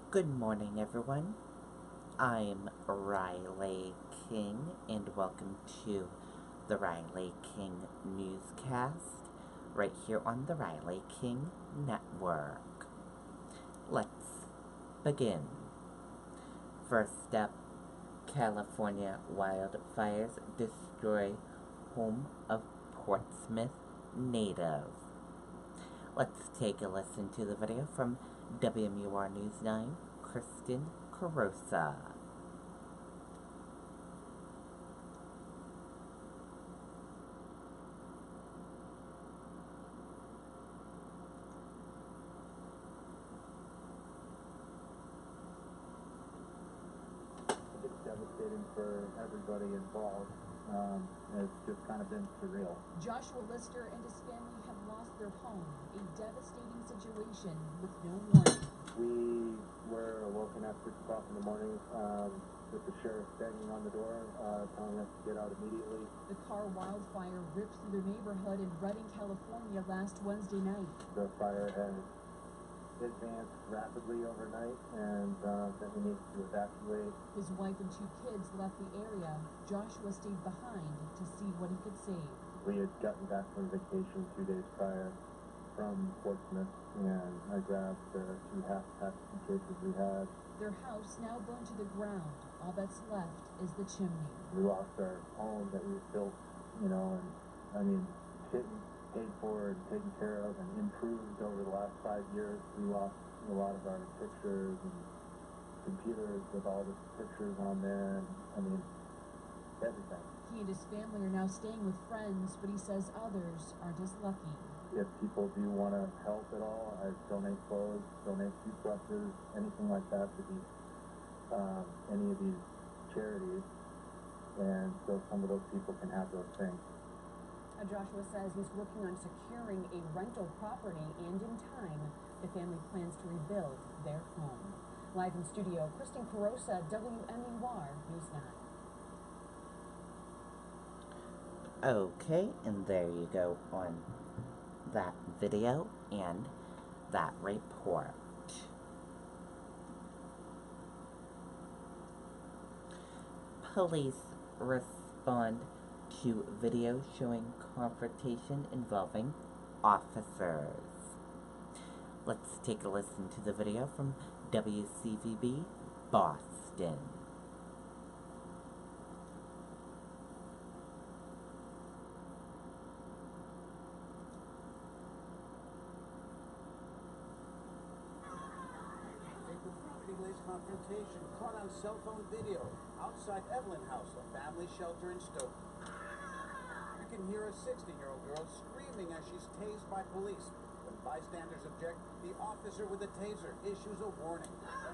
Good morning, everyone. I'm Riley King, and welcome to the Riley King newscast right here on the Riley King Network. Let's begin. First up, California wildfires destroy home of Portsmouth native. Let's take a listen to the video from WMUR News 9, Kristen Carosa. It's devastating for everybody involved. It's just kind of been surreal. Joshua Lister and his family have lost their home, a devastating situation with no warning. We were awoken at 6 o'clock in the morning with the sheriff banging on the door, telling us to get out immediately. The Carr wildfire ripped through their neighborhood in Redding, California last Wednesday night. The fire had advanced rapidly overnight, and then we needed to evacuate. His wife and 2 kids left the area. Joshua stayed behind to see what he could save. We had gotten back from vacation 2 days prior from Portsmouth, and I grabbed the 2 half-pack suitcases we had. Their house now burned to the ground. All that's left is the chimney. We lost our home that we built, and I mean, paid for and taken care of and improved over the last 5 years. We lost a lot of our pictures and computers with all the pictures on there, and I mean, everything. He and his family are now staying with friends, but he says others aren't as lucky. If people do want to help at all, I donate clothes, donate toothbrushes, anything like that to these, any of these charities, and so some of those people can have those things. Joshua says he's working on securing a rental property, and in time, the family plans to rebuild their home. Live in studio, Kristen Carosa, WMUR News 9. Okay, and there you go on that video and that report. Police respond to video showing confrontation involving officers. Let's take a listen to the video from WCVB Boston. Confrontation caught on cell phone video outside Evelyn House, a family shelter in Stoughton. You can hear a 16-year-old girl screaming as she's tased by police. When bystanders object, the officer with the taser issues a warning.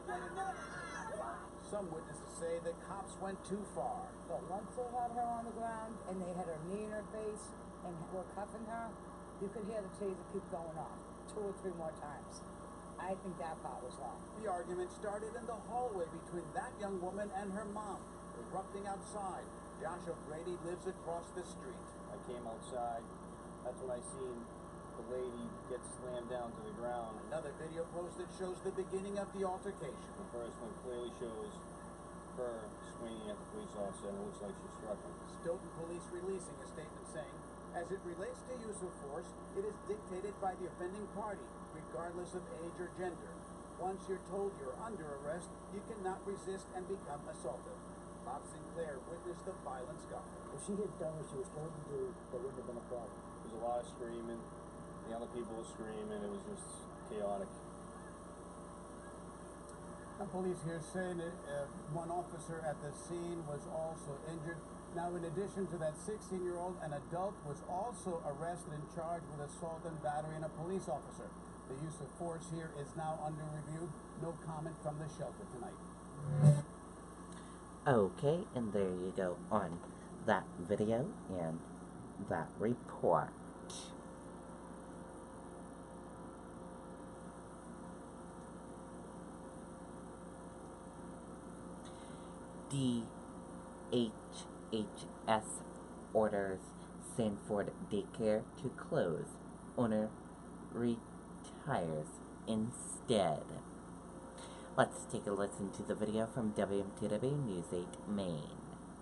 Some witnesses say the cops went too far. But once they had her on the ground and they had her knee in her face and were cuffing her, you could hear the taser keep going off 2 or 3 more times. I think that part was wrong. The argument started in the hallway between that young woman and her mom, erupting outside. Joshua Brady lives across the street. I came outside. That's when I seen the lady get slammed down to the ground. Another video posted shows the beginning of the altercation. The first one clearly shows her swinging at the police officer, and it looks like she struck him. Stoughton police releasing a statement saying, as it relates to use of force, it is dictated by the offending party, regardless of age or gender. Once you're told you're under arrest, you cannot resist and become assaulted. Bob Sinclair witnessed the violent scuffle. If she had done what she was told to do, there wouldn't have been a problem. There was a lot of screaming. The other people were screaming. It was just chaotic. Police here saying that one officer at the scene was also injured. Now, in addition to that 16-year-old, an adult was also arrested and charged with assault and battery on a police officer. The use of force here is now under review. No comment from the shelter tonight. Okay, and there you go on that video and that report. DHHS orders Sanford Daycare to close. Owner retires instead. Let's take a listen to the video from WMTW News 8 Maine.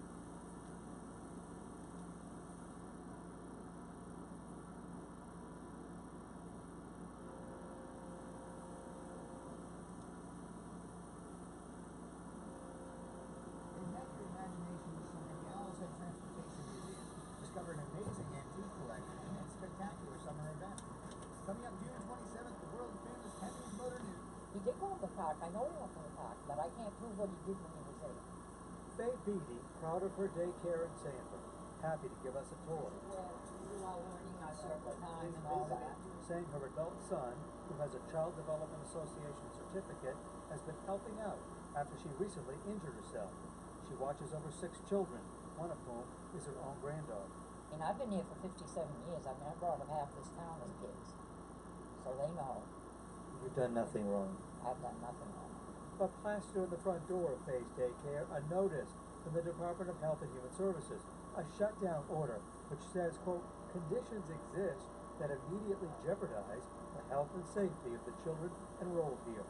Ignite your imagination this summer at the Owl's Head Transportation Museum. Discover an amazing antique collection and spectacular summer event. Coming up June 27th, the world famous Henry's Motor News. He did go to the park, I know he went to the park, but I can't prove what he did when he was there. Faye Beatty, proud of her daycare in Sanford, happy to give us a tour, We were all learning our circle time and all that. saying her adult son, who has a Child Development Association certificate, has been helping out after she recently injured herself. She watches over 6 children, one of whom is her own granddaughter. And I've been here for 57 years, I mean, I brought up half this town as kids. So they know You've done nothing wrong. I've done nothing wrong. But plastered on the front door of Faye's daycare, a notice from the Department of Health and Human Services, a shutdown order, which says, quote, conditions exist that immediately jeopardize the health and safety of the children enrolled here.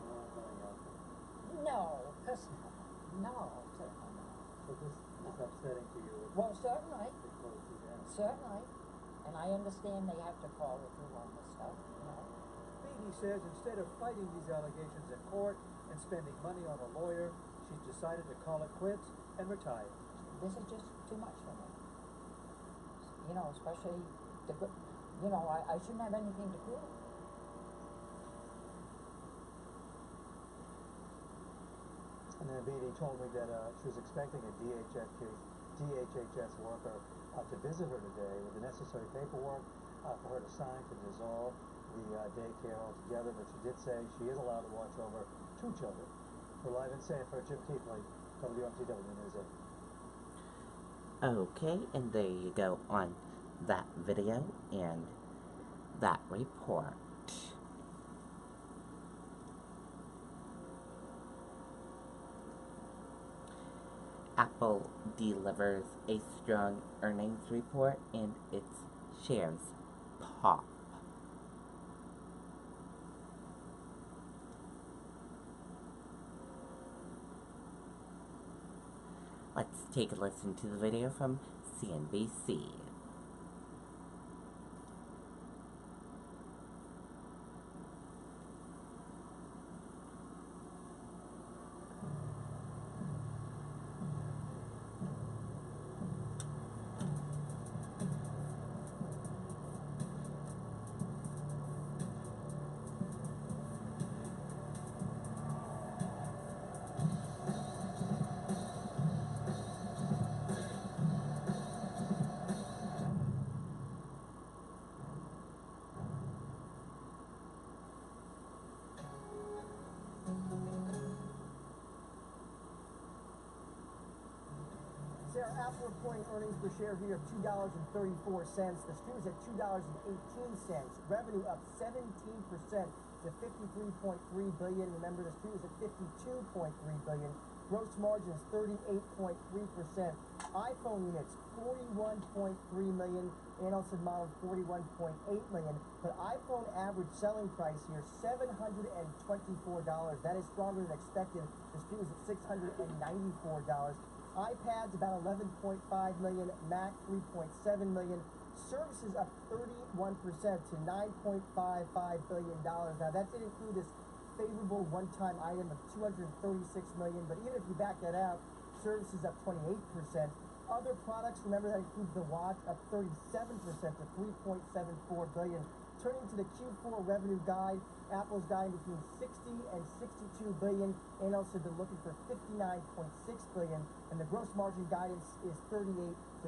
No, no, certainly not. So this is upsetting to you. Well, certainly, They closed you down. certainly. And I understand they have to follow through on this stuff, you know. Beatty says instead of fighting these allegations in court and spending money on a lawyer, she's decided to call it quits and retire. This is just too much for me. You know, especially the good, you know, I shouldn't have anything to prove. And then Beatty told me that she was expecting a DHHS worker to visit her today with the necessary paperwork for her to sign to dissolve the daycare altogether, but she did say she is allowed to watch over 2 children. We're live in Sanford, Jim Keepley, WMTW News 8. Okay, and there you go on that video and that report. Apple delivers a strong earnings report and its shares pop. Let's take a listen to the video from CNBC. Sarah, Apple reporting earnings per share here of $2.34. The street was at $2.18. Revenue up 17% to $53.3 billion. Remember, the street was at $52.3 billion. Gross margin is 38.3%. iPhone units, 41.3 million. Analysts had modeled 41.8 million. But iPhone average selling price here, $724. That is stronger than expected. The street was at $694. iPads about 11.5 million, Mac 3.7 million, services up 31% to $9.55 billion. Now that did include this favorable one-time item of $236 million, but even if you back that out, services up 28%. Other products, remember that includes the watch, up 37% to $3.74 billion. Turning to the Q4 revenue guide, Apple's guiding between 60 and 62 billion. Analysts have been looking for 59.6 billion, and the gross margin guidance is 38 to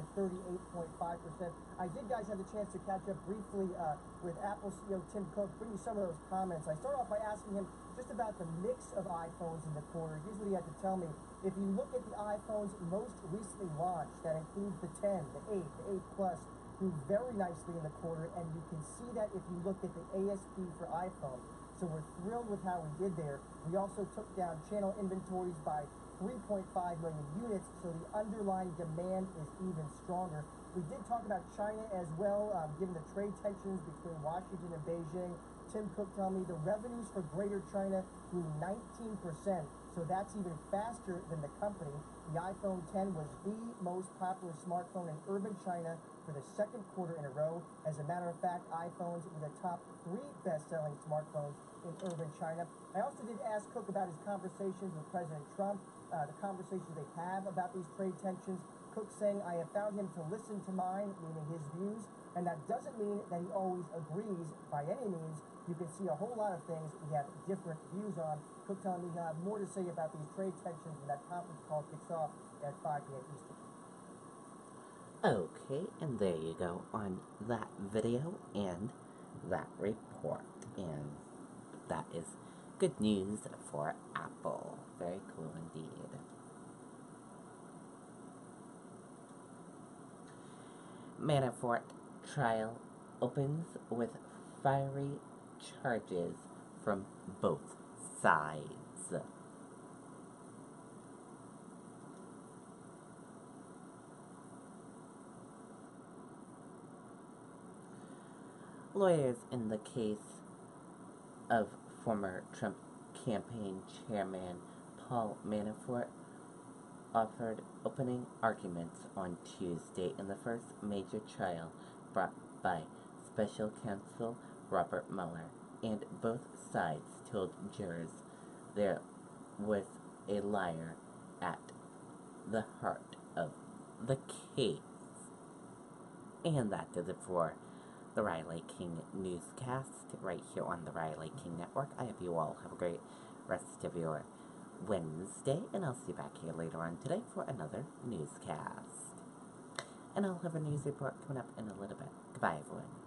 38.5%. I did, guys, have the chance to catch up briefly with Apple CEO Tim Cook, bring you some of those comments. I started off by asking him just about the mix of iPhones in the quarter. Here's what he had to tell me. If you look at the iPhones most recently launched, that includes the 10, the 8, the 8 Plus, grew very nicely in the quarter, and you can see that if you look at the ASP for iPhone. So we're thrilled with how we did there. We also took down channel inventories by 3.5 million units, so the underlying demand is even stronger. We did talk about China as well, given the trade tensions between Washington and Beijing. Tim Cook telling me the revenues for Greater China grew 19%, so that's even faster than the company. The iPhone X was the most popular smartphone in urban China for the second quarter in a row. As a matter of fact, iPhones were the top 3 best-selling smartphones in urban China. I also did ask Cook about his conversations with President Trump, the conversations they have about these trade tensions. Cook saying, I have found him to listen to mine, meaning his views, and that doesn't mean that he always agrees by any means. You can see a whole lot of things we have different views on. Cook telling me he'll have more to say about these trade tensions when that conference call kicks off at 5 p.m. Eastern. Okay, and there you go on that video and that report. And that is good news for Apple. Very cool indeed. Manafort trial opens with fiery charges from both sides. Lawyers in the case of former Trump campaign chairman Paul Manafort offered opening arguments on Tuesday in the first major trial brought by special counsel Robert Mueller, and both sides told jurors there was a liar at the heart of the case. And that does it for the Riley King newscast right here on the Riley King Network. I hope you all have a great rest of your Wednesday, and I'll see you back here later on today for another newscast. And I'll have a news report coming up in a little bit. Goodbye, everyone.